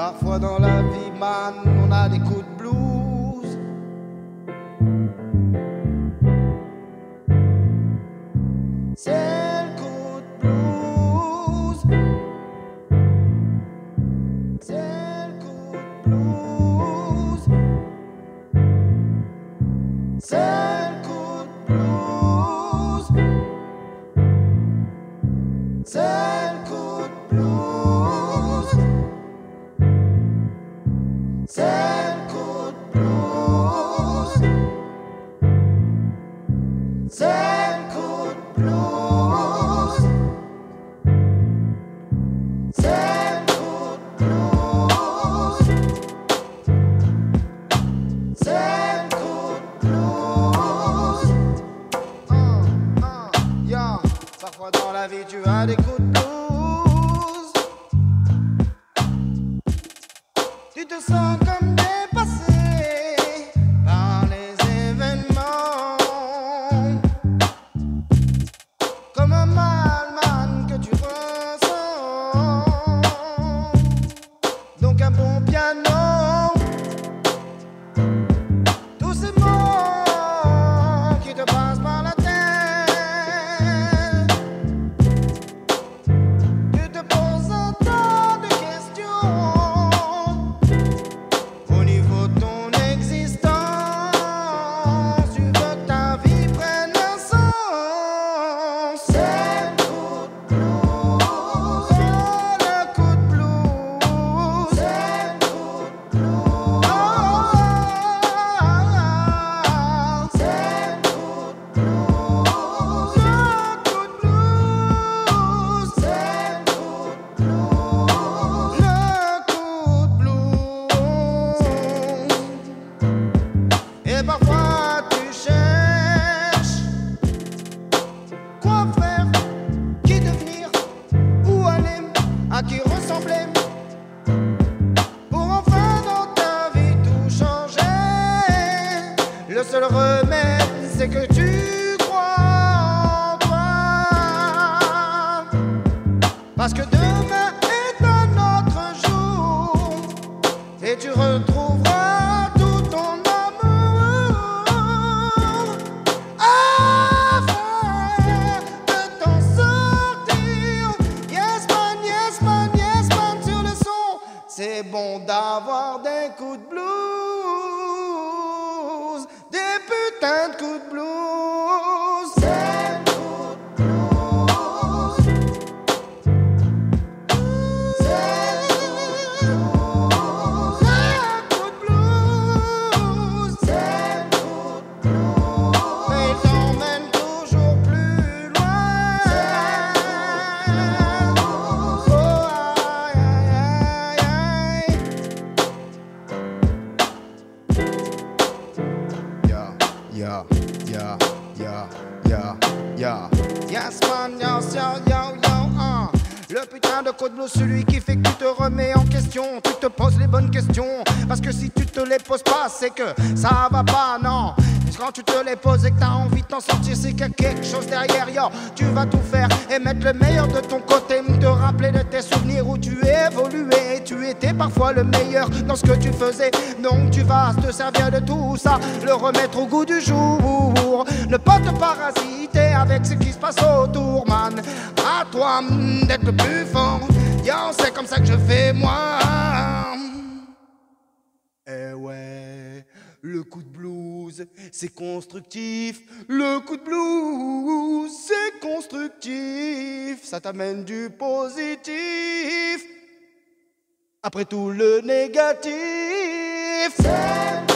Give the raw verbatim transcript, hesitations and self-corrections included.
Parfois dans la vie, man, on a des coups de blues. C'est le coup de blues. C'est le coup de blues. C'est le coup de blues. C'est le coup de blues. C'est le coup de blues. C'est le coup de blues. C'est le coup de blues. C'est le coup de blues. Uh, uh, yeah. Parfois dans la vie tu as des coups de blues. Tu te sens comme dépassé par les événements, comme un mal, man, que tu ressens. Donc un bon piano, tous ces mots qui te passent par la tête. Tu te poses un tas de questions au niveau de ton existence. Tu veux que ta vie prenne un sens. C'est le coup de blues. C'est le coup de blues. C'est le coup de blues. Oh, c'est le coup de blues. Le coup de blues. C'est le coup de blues. Le coup de blues. Et parfois tu cherches quoi faire, qui devenir, où aller, à qui ressembler, pour enfin dans ta vie tout changer. Le seul remède, c'est que tu crois en toi, parce que demain est un autre jour et tu retrouveras tout ton amour afin de t'en sortir. Yes man, yes man, yes man sur le son. C'est bon d'avoir des coups de blues, des putains de coups de blues. C'est le coup de blues. C'est le coup de blues. C'est le coup de blues. Mais il t'emmène toujours plus loin. Oh, aïe, aïe, aïe, aïe. Yeah, yeah, yeah, yeah, yeah, yeah. Yes man, yes, yo, yo, yo, uh. Le putain de code bleu, celui qui fait que tu te remets en question. Tu te poses les bonnes questions, parce que si tu te les poses pas, c'est que ça va pas, non. Quand tu te les poses et que t'as envie de t'en sortir, c'est qu'il y a quelque chose derrière, yo. Tu vas tout faire et mettre le meilleur de ton côté, te rappeler de tes souvenirs où tu évoluais et tu étais parfois le meilleur dans ce que tu faisais. Donc tu vas te servir de tout ça, le remettre au goût du jour, ne pas te parasiter avec ce qui se passe autour, man. À toi mm, d'être le plus fort, yo, c'est comme ça que je fais moi. Eh ouais, le coup de blues, c'est constructif. Le coup de blues, c'est constructif. Ça t'amène du positif après tout le négatif. C'est